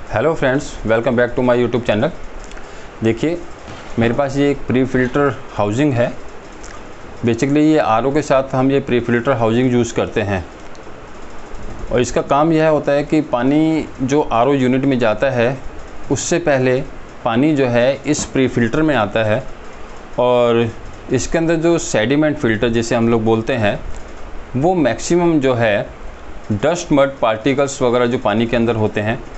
Hello friends, welcome back to my YouTube channel. देखिए, मेरे पास ये एक प्री फ़िल्टर हाउसिंग है। बेसिकली ये आरओ के साथ हम ये प्री फ़िल्टर हाउसिंग यूज़ करते हैं और इसका काम यह होता है कि पानी जो आरओ यूनिट में जाता है उससे पहले पानी जो है इस प्री फ़िल्टर में आता है और इसके अंदर जो सेडिमेंट फ़िल्टर जिसे हम लोग बोलते हैं वो मैक्सिमम जो है डस्ट मड पार्टिकल्स वगैरह जो पानी के अंदर होते हैं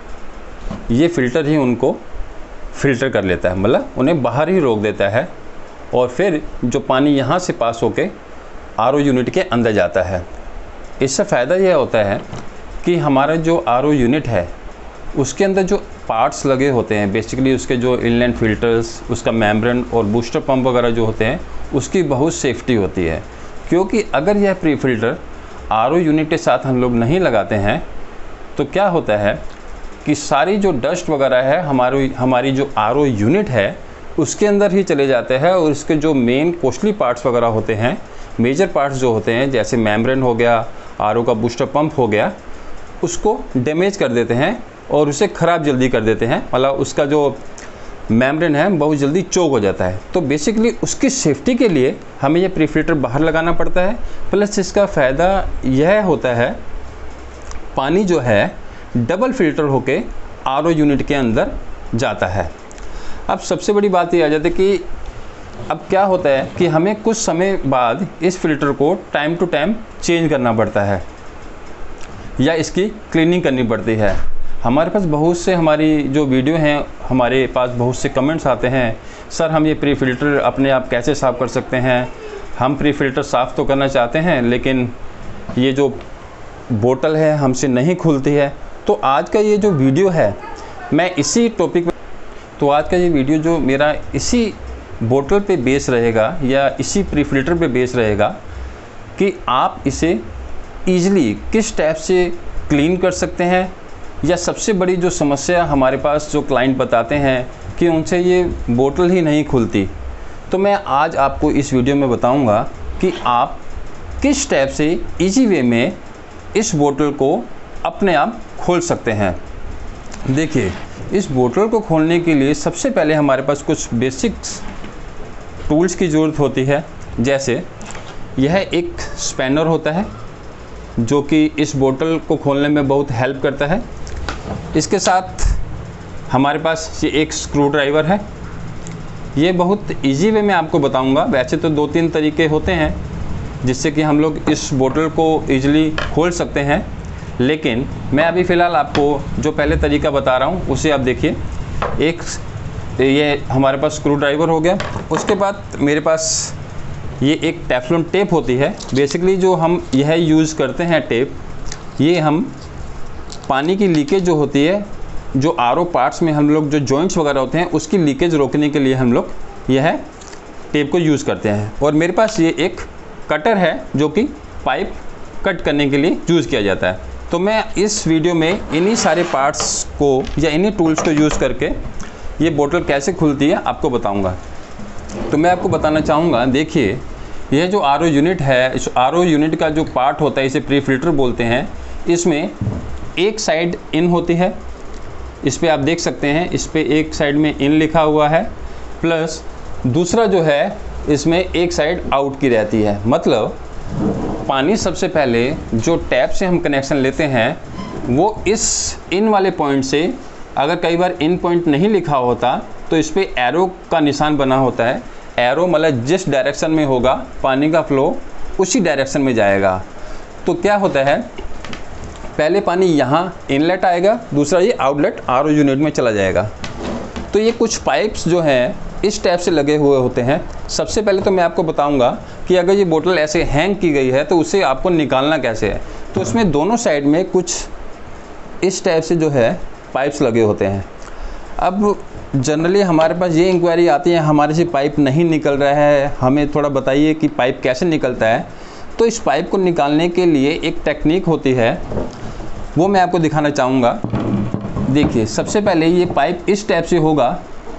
ये फ़िल्टर ही उनको फ़िल्टर कर लेता है, मतलब उन्हें बाहर ही रोक देता है और फिर जो पानी यहाँ से पास होके आरओ यूनिट के अंदर जाता है। इससे फ़ायदा यह होता है कि हमारा जो आरओ यूनिट है उसके अंदर जो पार्ट्स लगे होते हैं, बेसिकली उसके जो इनलाइन फ़िल्टर्स, उसका मेम्ब्रेन और बूस्टर पंप वगैरह जो होते हैं उसकी बहुत सेफ्टी होती है। क्योंकि अगर यह प्री फ़िल्टर आरओ यूनिट के साथ हम लोग नहीं लगाते हैं तो क्या होता है कि सारी जो डस्ट वगैरह है हमारी जो आरओ यूनिट है उसके अंदर ही चले जाते हैं और इसके जो मेन कॉस्टली पार्ट्स वगैरह होते हैं, मेजर पार्ट्स जो होते हैं जैसे मेम्ब्रेन हो गया, आरओ का बूस्टर पंप हो गया, उसको डैमेज कर देते हैं और उसे ख़राब जल्दी कर देते हैं। मतलब उसका जो मेम्ब्रेन है बहुत जल्दी चोक हो जाता है। तो बेसिकली उसकी सेफ्टी के लिए हमें ये प्री फ़िल्टर बाहर लगाना पड़ता है। प्लस इसका फ़ायदा यह होता है पानी जो है डबल फ़िल्टर होके आरओ यूनिट के अंदर जाता है। अब सबसे बड़ी बात ये आ जाती है कि अब क्या होता है कि हमें कुछ समय बाद इस फ़िल्टर को टाइम टू टाइम चेंज करना पड़ता है या इसकी क्लीनिंग करनी पड़ती है। हमारे पास बहुत से हमारी जो वीडियो हैं, हमारे पास बहुत से कमेंट्स आते हैं, सर हम ये प्री फ़िल्टर अपने आप कैसे साफ़ कर सकते हैं। हम प्री फ़िल्टर साफ़ तो करना चाहते हैं लेकिन ये जो बोतल है हमसे नहीं खुलती है। तो आज का ये जो वीडियो है मैं इसी टॉपिक में, तो आज का ये वीडियो जो मेरा इसी बोतल पे बेस रहेगा या इसी प्री फ़िल्टर पे बेस रहेगा कि आप इसे ईज़िली किस टाइप से क्लीन कर सकते हैं। या सबसे बड़ी जो समस्या हमारे पास जो क्लाइंट बताते हैं कि उनसे ये बोतल ही नहीं खुलती, तो मैं आज आपको इस वीडियो में बताऊंगा कि आप किस टाइप से इजी वे में इस बोतल को अपने आप खोल सकते हैं। देखिए, इस बोतल को खोलने के लिए सबसे पहले हमारे पास कुछ बेसिक्स टूल्स की ज़रूरत होती है। जैसे यह एक स्पैनर होता है जो कि इस बोतल को खोलने में बहुत हेल्प करता है। इसके साथ हमारे पास ये एक स्क्रू ड्राइवर है। ये बहुत इजी वे में आपको बताऊंगा। वैसे तो 2-3 तरीके होते हैं जिससे कि हम लोग इस बोतल को ईज़िली खोल सकते हैं, लेकिन मैं अभी फ़िलहाल आपको जो पहले तरीका बता रहा हूँ उसे आप देखिए। एक ये हमारे पास स्क्रू ड्राइवर हो गया। उसके बाद मेरे पास ये एक टेफ्लॉन टेप होती है। बेसिकली जो हम यह यूज़ करते हैं टेप, ये हम पानी की लीकेज जो होती है, जो आरओ पार्ट्स में हम लोग जो जॉइंट्स वगैरह होते हैं उसकी लीकेज रोकने के लिए हम लोग यह टेप को यूज़ करते हैं। और मेरे पास ये एक कटर है जो कि पाइप कट करने के लिए यूज़ किया जाता है। तो मैं इस वीडियो में इन्हीं सारे पार्ट्स को या इन्हीं टूल्स को यूज़ करके ये बोतल कैसे खुलती है आपको बताऊंगा। तो मैं आपको बताना चाहूँगा, देखिए यह जो आरओ यूनिट है, इस आरओ यूनिट का जो पार्ट होता है इसे प्री फ़िल्टर बोलते हैं। इसमें एक साइड इन होती है, इस पे आप देख सकते हैं, इस पे एक साइड में इन लिखा हुआ है, प्लस दूसरा जो है इसमें एक साइड आउट की रहती है। मतलब पानी सबसे पहले जो टैप से हम कनेक्शन लेते हैं वो इस इन वाले पॉइंट से, अगर कई बार इन पॉइंट नहीं लिखा होता तो इस पे एरो का निशान बना होता है। एरो मतलब जिस डायरेक्शन में होगा पानी का फ्लो उसी डायरेक्शन में जाएगा। तो क्या होता है, पहले पानी यहाँ इनलेट आएगा, दूसरा ये आउटलेट आरओ यूनिट में चला जाएगा। तो ये कुछ पाइप्स जो हैं इस टाइप से लगे हुए होते हैं। सबसे पहले तो मैं आपको बताऊंगा कि अगर ये बोतल ऐसे हैंग की गई है तो उसे आपको निकालना कैसे है। तो उसमें दोनों साइड में कुछ इस टाइप से जो है पाइप्स लगे होते हैं। अब जनरली हमारे पास ये इंक्वायरी आती है, हमारे से पाइप नहीं निकल रहा है, हमें थोड़ा बताइए कि पाइप कैसे निकलता है। तो इस पाइप को निकालने के लिए एक टेक्निक होती है, वो मैं आपको दिखाना चाहूँगा। देखिए, सबसे पहले ये पाइप इस टाइप से होगा।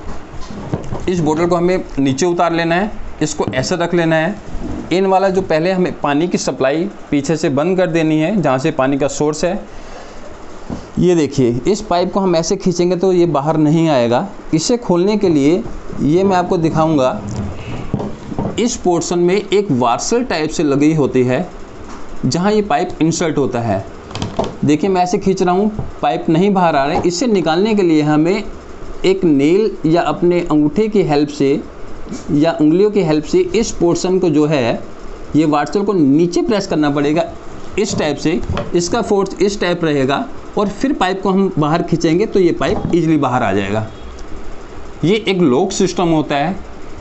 इस बोतल को हमें नीचे उतार लेना है, इसको ऐसे रख लेना है। इन वाला जो पहले हमें पानी की सप्लाई पीछे से बंद कर देनी है, जहाँ से पानी का सोर्स है। ये देखिए, इस पाइप को हम ऐसे खींचेंगे तो ये बाहर नहीं आएगा। इसे खोलने के लिए ये मैं आपको दिखाऊंगा, इस पोर्शन में एक वार्सल टाइप से लगी होती है जहाँ ये पाइप इंसर्ट होता है। देखिए मैं ऐसे खींच रहा हूँ, पाइप नहीं बाहर आ रहा है। इसे निकालने के लिए हमें एक नेल या अपने अंगूठे की हेल्प से या उंगलियों की हेल्प से इस पोर्शन को जो है, ये वार्सल को नीचे प्रेस करना पड़ेगा इस टाइप से। इसका फोर्स इस टाइप रहेगा और फिर पाइप को हम बाहर खींचेंगे तो ये पाइप इजीली बाहर आ जाएगा। ये एक लॉक सिस्टम होता है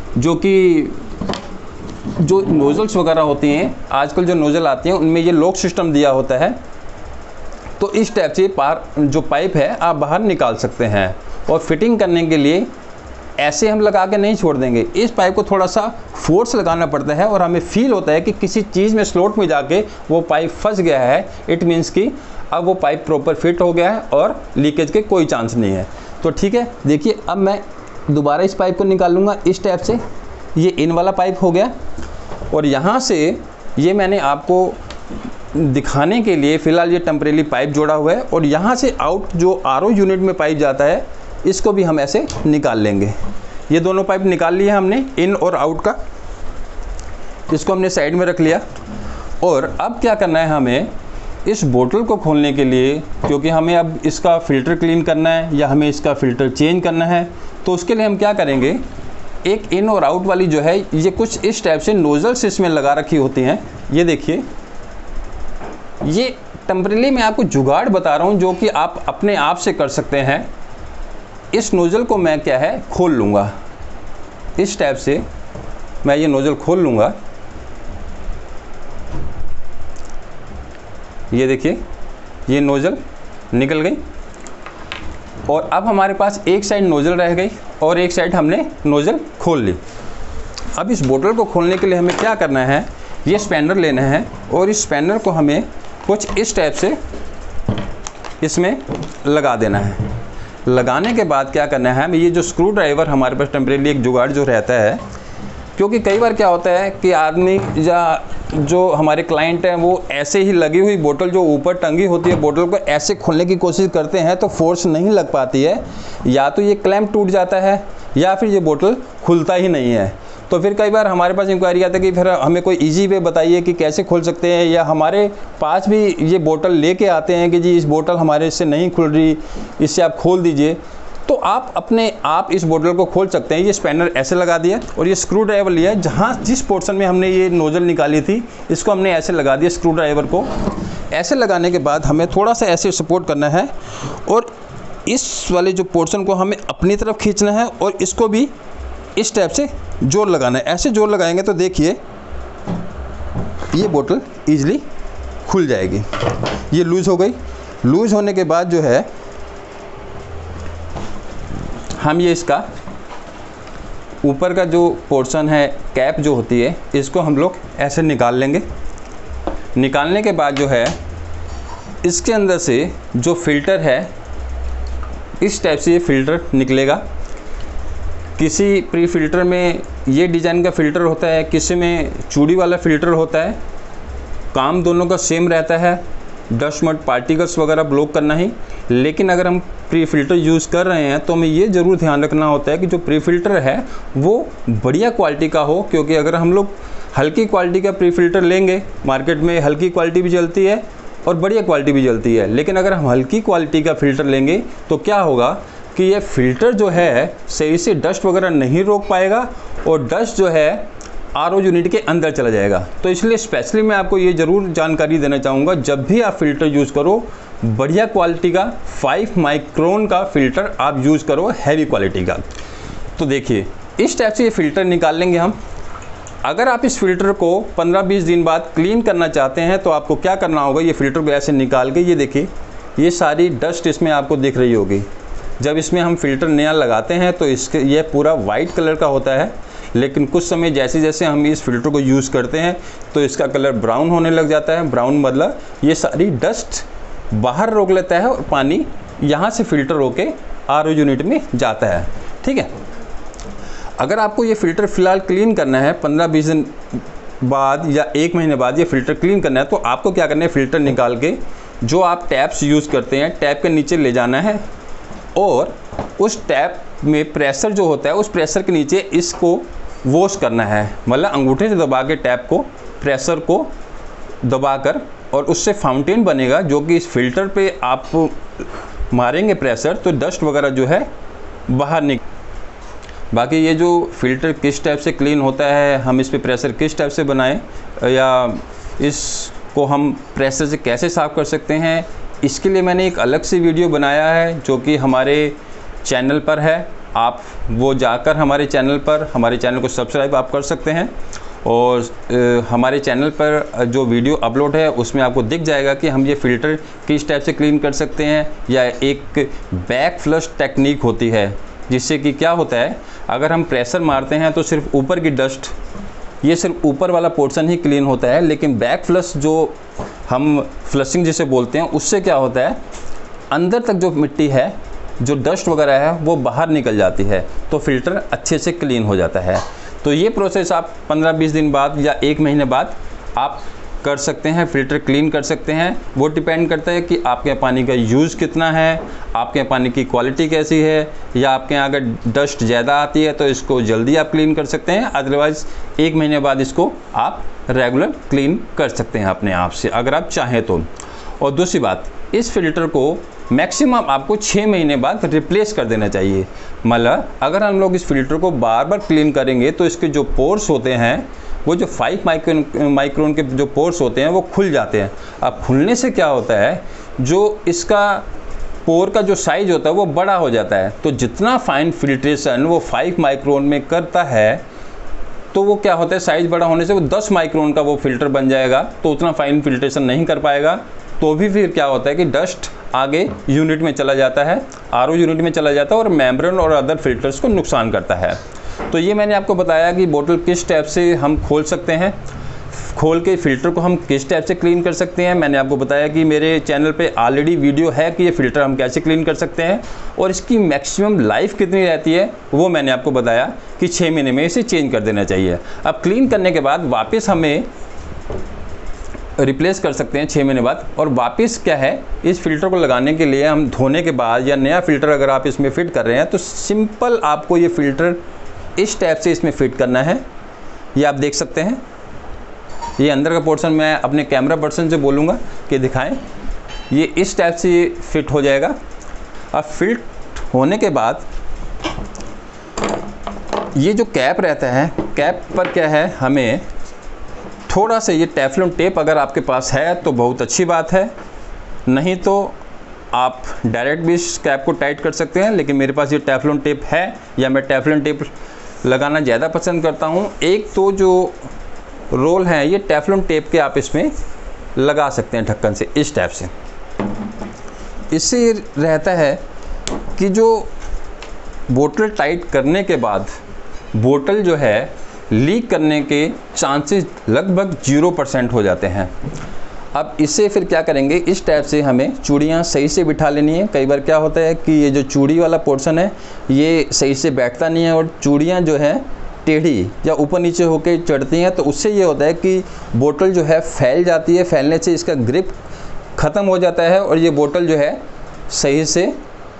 जो नोजल्स वगैरह होती हैं, आजकल जो नोजल आती हैं उनमें ये लॉक सिस्टम दिया होता है। तो इस टाइप से जो पाइप है आप बाहर निकाल सकते हैं। और फिटिंग करने के लिए ऐसे हम लगा के नहीं छोड़ देंगे, इस पाइप को थोड़ा सा फोर्स लगाना पड़ता है और हमें फील होता है कि किसी चीज़ में स्लॉट में जाके वो पाइप फंस गया है। इट मीन्स कि अब वो पाइप प्रॉपर फिट हो गया है और लीकेज के कोई चांस नहीं है। तो ठीक है, देखिए अब मैं दोबारा इस पाइप को निकाल लूँगा इस टाइप से। ये इन वाला पाइप हो गया और यहाँ से ये मैंने आपको दिखाने के लिए फ़िलहाल ये टेम्परेरी पाइप जोड़ा हुआ है। और यहाँ से आउट जो आरओ यूनिट में पाइप जाता है, इसको भी हम ऐसे निकाल लेंगे। ये दोनों पाइप निकाल लिए हमने, इन और आउट का। इसको हमने साइड में रख लिया। और अब क्या करना है, हमें इस बोतल को खोलने के लिए, क्योंकि हमें अब इसका फ़िल्टर क्लीन करना है या हमें इसका फ़िल्टर चेंज करना है, तो उसके लिए हम क्या करेंगे, एक इन और आउट वाली जो है, ये कुछ इस टाइप से नोज़ल्स इसमें लगा रखी होती हैं। ये देखिए, ये टेम्परेरी मैं आपको जुगाड़ बता रहा हूँ जो कि आप अपने आप से कर सकते हैं। इस नोज़ल को मैं क्या है खोल लूँगा, इस टाइप से मैं ये नोज़ल खोल लूँगा। ये देखिए, ये नोज़ल निकल गई और अब हमारे पास एक साइड नोज़ल रह गई और एक साइड हमने नोज़ल खोल ली। अब इस बोतल को खोलने के लिए हमें क्या करना है, ये स्पैनर लेना है और इस स्पैनर को हमें कुछ इस टाइप से इसमें लगा देना है। लगाने के बाद क्या करना है, हमें ये जो स्क्रू ड्राइवर हमारे पास टेम्परेरी एक जुगाड़ जो रहता है, क्योंकि कई बार क्या होता है कि आदमी या जो हमारे क्लाइंट हैं वो ऐसे ही लगी हुई बोतल जो ऊपर टंगी होती है, बोतल को ऐसे खोलने की कोशिश करते हैं तो फोर्स नहीं लग पाती है, या तो ये क्लैंप टूट जाता है या फिर ये बोतल खुलता ही नहीं है। तो फिर कई बार हमारे पास इंक्वायरी आता है कि फिर हमें कोई इजी वे बताइए कि कैसे खोल सकते हैं, या हमारे पास भी ये बोतल लेके आते हैं कि जी इस बोतल हमारे से नहीं खुल रही, इससे आप खोल दीजिए। तो आप अपने आप इस बोतल को खोल सकते हैं। ये स्पैनर ऐसे लगा दिया और ये स्क्रू ड्राइवर लिया, जहाँ जिस पोर्शन में हमने ये नोज़ल निकाली थी इसको हमने ऐसे लगा दिया। स्क्रू ड्राइवर को ऐसे लगाने के बाद हमें थोड़ा सा ऐसे सपोर्ट करना है और इस वाले जो पोर्शन को हमें अपनी तरफ खींचना है और इसको भी इस टाइप से जोर लगाना है। ऐसे जोर लगाएंगे तो देखिए ये बोतल ईजिली खुल जाएगी। ये लूज़ हो गई। लूज़ होने के बाद जो है हम ये इसका ऊपर का जो पोर्शन है, कैप जो होती है, इसको हम लोग ऐसे निकाल लेंगे। निकालने के बाद जो है इसके अंदर से जो फ़िल्टर है इस टाइप से ये फ़िल्टर निकलेगा। किसी प्री फ़िल्टर में ये डिज़ाइन का फ़िल्टर होता है, किसी में चूड़ी वाला फ़िल्टर होता है। काम दोनों का सेम रहता है, डस्ट मड पार्टिकल्स वगैरह ब्लॉक करना ही। लेकिन अगर हम प्री फ़िल्टर यूज़ कर रहे हैं तो हमें ये ज़रूर ध्यान रखना होता है कि जो प्री फ़िल्टर है वो बढ़िया क्वालिटी का हो, क्योंकि अगर हम लोग हल्की क्वालिटी का प्री फ़िल्टर लेंगे, मार्केट में हल्की क्वालिटी भी चलती है और बढ़िया क्वालिटी भी चलती है, लेकिन अगर हम हल्की क्वालिटी का फ़िल्टर लेंगे तो क्या होगा कि ये फ़िल्टर जो है सही से डस्ट वगैरह नहीं रोक पाएगा और डस्ट जो है आरओ यूनिट के अंदर चला जाएगा। तो इसलिए स्पेशली मैं आपको ये ज़रूर जानकारी देना चाहूँगा, जब भी आप फ़िल्टर यूज़ करो बढ़िया क्वालिटी का 5 माइक्रोन का फ़िल्टर आप यूज़ करो, हैवी क्वालिटी का। तो देखिए इस टाइप से ये फ़िल्टर निकाल लेंगे हम। अगर आप इस फ़िल्टर को 15-20 दिन बाद क्लीन करना चाहते हैं तो आपको क्या करना होगा, ये फ़िल्टर को ऐसे निकाल के, ये देखिए ये सारी डस्ट इसमें आपको दिख रही होगी। जब इसमें हम फ़िल्टर नया लगाते हैं तो इसके ये पूरा वाइट कलर का होता है, लेकिन कुछ समय जैसे जैसे हम इस फ़िल्टर को यूज़ करते हैं तो इसका कलर ब्राउन होने लग जाता है। ब्राउन मतलब ये सारी डस्ट बाहर रोक लेता है और पानी यहाँ से फ़िल्टर होके आरओ यूनिट में जाता है। ठीक है, अगर आपको ये फ़िल्टर फ़िलहाल क्लीन करना है 15-20 दिन बाद या 1 महीने बाद ये फ़िल्टर क्लीन करना है, तो आपको क्या करना है, फ़िल्टर निकाल के जो आप टैप्स यूज़ करते हैं टैप के नीचे ले जाना है और उस टैप में प्रेशर जो होता है उस प्रेशर के नीचे इसको वॉश करना है, मतलब अंगूठे से दबा के टैप को, प्रेशर को दबाकर, और उससे फाउंटेन बनेगा जो कि इस फिल्टर पे आप मारेंगे प्रेशर तो डस्ट वगैरह जो है बाहर निकल। बाकी ये जो फ़िल्टर किस टाइप से क्लीन होता है, हम इस पे प्रेशर किस टाइप से बनाएं या इसको हम प्रेशर से कैसे साफ़ कर सकते हैं, इसके लिए मैंने एक अलग से वीडियो बनाया है जो कि हमारे चैनल पर है। आप वो जाकर हमारे चैनल को सब्सक्राइब आप कर सकते हैं और हमारे चैनल पर जो वीडियो अपलोड है उसमें आपको दिख जाएगा कि हम ये फ़िल्टर किस टाइप से क्लीन कर सकते हैं। या एक बैक फ्लश टेक्निक होती है जिससे कि क्या होता है, अगर हम प्रेशर मारते हैं तो सिर्फ ऊपर की डस्ट, ये सिर्फ ऊपर वाला पोर्शन ही क्लीन होता है, लेकिन बैक फ्लश जो हम फ्लशिंग जिसे बोलते हैं उससे क्या होता है, अंदर तक जो मिट्टी है, जो डस्ट वगैरह है वो बाहर निकल जाती है तो फ़िल्टर अच्छे से क्लीन हो जाता है। तो ये प्रोसेस आप 15-20 दिन बाद या 1 महीने बाद आप कर सकते हैं, फ़िल्टर क्लीन कर सकते हैं। वो डिपेंड करता है कि आपके यहाँ पानी का यूज़ कितना है, आपके यहाँ पानी की क्वालिटी कैसी है, या आपके यहाँ अगर डस्ट ज़्यादा आती है तो इसको जल्दी आप क्लीन कर सकते हैं, अदरवाइज़ 1 महीने बाद इसको आप रेगुलर क्लीन कर सकते हैं अपने आप से अगर आप चाहें तो। और दूसरी बात, इस फ़िल्टर को मैक्सिमम आपको 6 महीने बाद रिप्लेस कर देना चाहिए। मतलब अगर हम लोग इस फ़िल्टर को बार बार क्लीन करेंगे तो इसके जो पोर्स होते हैं, वो जो 5 माइक्रोन के जो पोर्स होते हैं वो खुल जाते हैं। अब खुलने से क्या होता है, जो इसका पोर का जो साइज़ होता है वो बड़ा हो जाता है। तो जितना फाइन फिल्ट्रेशन वो 5 माइक्रोन में करता है तो वो क्या होता है, साइज़ बड़ा होने से वो 10 माइक्रोन का वो फ़िल्टर बन जाएगा, तो उतना फाइन फिल्ट्रेशन नहीं कर पाएगा। तो भी फिर क्या होता है कि डस्ट आगे यूनिट में चला जाता है, आरओ यूनिट में चला जाता है और मेम्ब्रेन और अदर फिल्टर्स को नुकसान करता है। तो ये मैंने आपको बताया कि बोतल किस टाइप से हम खोल सकते हैं, खोल के फ़िल्टर को हम किस टाइप से क्लीन कर सकते हैं। मैंने आपको बताया कि मेरे चैनल पे ऑलरेडी वीडियो है कि ये फ़िल्टर हम कैसे क्लीन कर सकते हैं और इसकी मैक्सिमम लाइफ कितनी रहती है वो मैंने आपको बताया कि 6 महीने में इसे चेंज कर देना चाहिए। अब क्लीन करने के बाद वापस हमें रिप्लेस कर सकते हैं 6 महीने बाद। और वापस क्या है, इस फ़िल्टर को लगाने के लिए हम धोने के बाद या नया फ़िल्टर अगर आप इसमें फ़िट कर रहे हैं तो सिंपल आपको ये फ़िल्टर इस टाइप से इसमें फ़िट करना है। ये आप देख सकते हैं, ये अंदर का पोर्शन मैं अपने कैमरा पर्सन से बोलूँगा कि दिखाएं, ये इस टाइप से फिट हो जाएगा। अब फिट होने के बाद ये जो कैप रहता है, कैप पर क्या है, हमें थोड़ा सा ये टेफ्लॉन टेप अगर आपके पास है तो बहुत अच्छी बात है, नहीं तो आप डायरेक्ट भी इस कैप को टाइट कर सकते हैं। लेकिन मेरे पास ये टेफ्लॉन टेप है या मैं टेफ्लॉन टेप लगाना ज़्यादा पसंद करता हूँ। एक तो जो रोल है ये टेफ्लॉन टेप के आप इसमें लगा सकते हैं ढक्कन से इस टाइप से। इससे ये रहता है कि जो बोतल टाइट करने के बाद बोतल जो है लीक करने के चांसेस लगभग 0% हो जाते हैं। अब इससे फिर क्या करेंगे, इस टाइप से हमें चूड़ियाँ सही से बिठा लेनी है। कई बार क्या होता है कि ये जो चूड़ी वाला पोर्शन है ये सही से बैठता नहीं है और चूड़ियाँ जो है टेढ़ी या ऊपर नीचे होके चढ़ती हैं, तो उससे ये होता है कि बोतल जो है फैल जाती है। फैलने से इसका ग्रिप ख़त्म हो जाता है और ये बोतल जो है सही से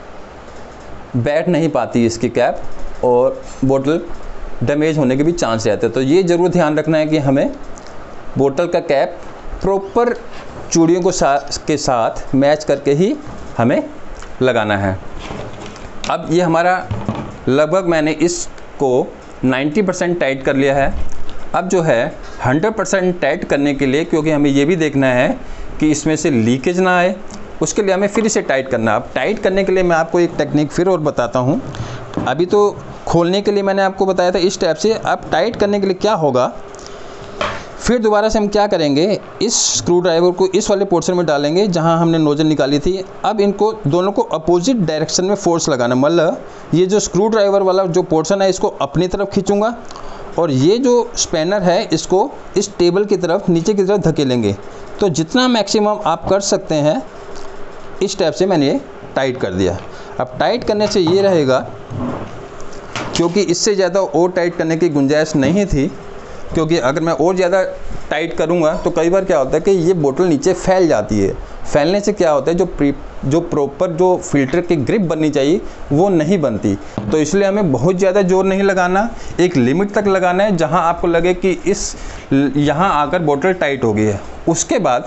बैठ नहीं पाती इसकी कैप, और बोतल डैमेज होने के भी चांस रहते हैं। तो ये ज़रूर ध्यान रखना है कि हमें बोतल का कैप प्रॉपर चूड़ियों को के साथ मैच करके ही हमें लगाना है। अब ये हमारा लगभग मैंने इसको 90% टाइट कर लिया है। अब जो है 100% टाइट करने के लिए, क्योंकि हमें ये भी देखना है कि इसमें से लीकेज ना आए, उसके लिए हमें फिर इसे टाइट करना है। अब टाइट करने के लिए मैं आपको एक टेक्निक फिर और बताता हूँ। अभी तो खोलने के लिए मैंने आपको बताया था इस टाइप से। अब टाइट करने के लिए क्या होगा, फिर दोबारा से हम क्या करेंगे, इस स्क्रू ड्राइवर को इस वाले पोर्शन में डालेंगे जहां हमने नोजल निकाली थी। अब इनको दोनों को अपोजिट डायरेक्शन में फोर्स लगाना, मतलब ये जो स्क्रू ड्राइवर वाला जो पोर्शन है इसको अपनी तरफ खींचूंगा और ये जो स्पैनर है इसको इस टेबल की तरफ नीचे की तरफ धकेलेंगे। तो जितना मैक्सिमम आप कर सकते हैं इस टाइप से मैंने ये टाइट कर दिया। अब टाइट करने से ये रहेगा, क्योंकि इससे ज़्यादा और टाइट करने की गुंजाइश नहीं थी, क्योंकि अगर मैं और ज़्यादा टाइट करूँगा तो कई बार क्या होता है कि ये बोतल नीचे फैल जाती है फैलने से क्या होता है, जो प्रॉपर जो फिल्टर की ग्रिप बननी चाहिए वो नहीं बनती। तो इसलिए हमें बहुत ज़्यादा जोर नहीं लगाना, एक लिमिट तक लगाना है जहां आपको लगे कि यहाँ आकर बोतल टाइट हो गई है। उसके बाद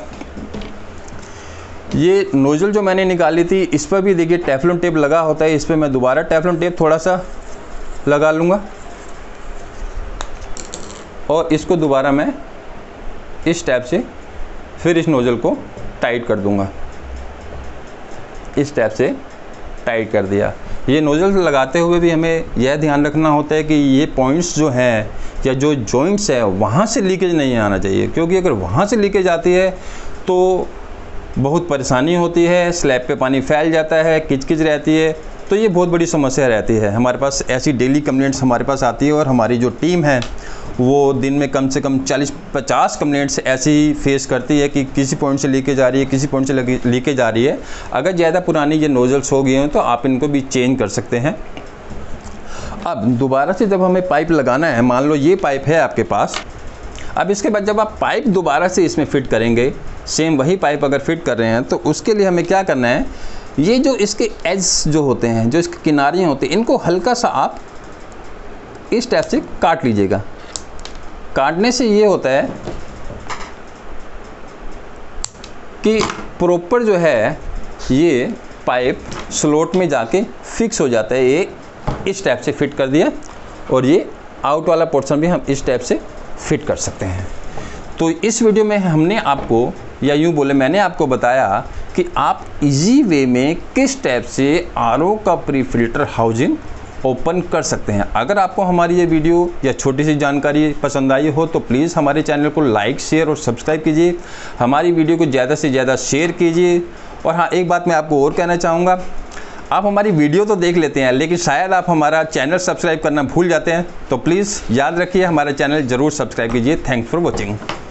ये नोज़ल जो मैंने निकाली थी इस पर भी देखिए टेफ्लॉन टेप लगा होता है, इस पर मैं दोबारा टेफ्लॉन टेप थोड़ा सा लगा लूँगा और इसको दोबारा मैं इस टैप से फिर इस नोज़ल को टाइट कर दूंगा। इस टैप से टाइट कर दिया। ये नोज़ल लगाते हुए भी हमें यह ध्यान रखना होता है कि ये पॉइंट्स जो हैं या जो जॉइंट्स है वहाँ से लीकेज नहीं आना चाहिए, क्योंकि अगर वहाँ से लीकेज आती है तो बहुत परेशानी होती है, स्लैब पे पानी फैल जाता है, किचकिच रहती है, तो ये बहुत बड़ी समस्या रहती है। हमारे पास ऐसी डेली कंप्लेंट्स हमारे पास आती है और हमारी जो टीम है वो दिन में कम से कम 40-50 कंप्लेंट्स ऐसी फेस करती है कि किसी पॉइंट से लीकेज आ रही है, किसी पॉइंट से लीकेज आ रही है। अगर ज़्यादा पुरानी ये नोज़ल्स हो गई हैं तो आप इनको भी चेंज कर सकते हैं। अब दोबारा से जब हमें पाइप लगाना है, मान लो ये पाइप है आपके पास, अब इसके बाद जब आप पाइप दोबारा से इसमें फ़िट करेंगे, सेम वही पाइप अगर फिट कर रहे हैं, तो उसके लिए हमें क्या करना है, ये जो इसके एज जो होते हैं, जो इसके किनारियाँ होती हैं, इनको हल्का सा आप इस टाइप से काट लीजिएगा। काटने से ये होता है कि प्रॉपर जो है ये पाइप स्लॉट में जाके फिक्स हो जाता है। ये इस टाइप से फिट कर दिया और ये आउट वाला पोर्शन भी हम इस टाइप से फिट कर सकते हैं। तो इस वीडियो में हमने आपको, या यूँ बोले मैंने आपको बताया कि आप इजी वे में किस टाइप से आरओ का प्री फिल्टर हाउसिंग ओपन कर सकते हैं। अगर आपको हमारी ये वीडियो या छोटी सी जानकारी पसंद आई हो तो प्लीज़ हमारे चैनल को लाइक, शेयर और सब्सक्राइब कीजिए। हमारी वीडियो को ज़्यादा से ज़्यादा शेयर कीजिए। और हाँ, एक बात मैं आपको और कहना चाहूँगा, आप हमारी वीडियो तो देख लेते हैं लेकिन शायद आप हमारा चैनल सब्सक्राइब करना भूल जाते हैं, तो प्लीज़ याद रखिए हमारा चैनल ज़रूर सब्सक्राइब कीजिए। Thanks for watching.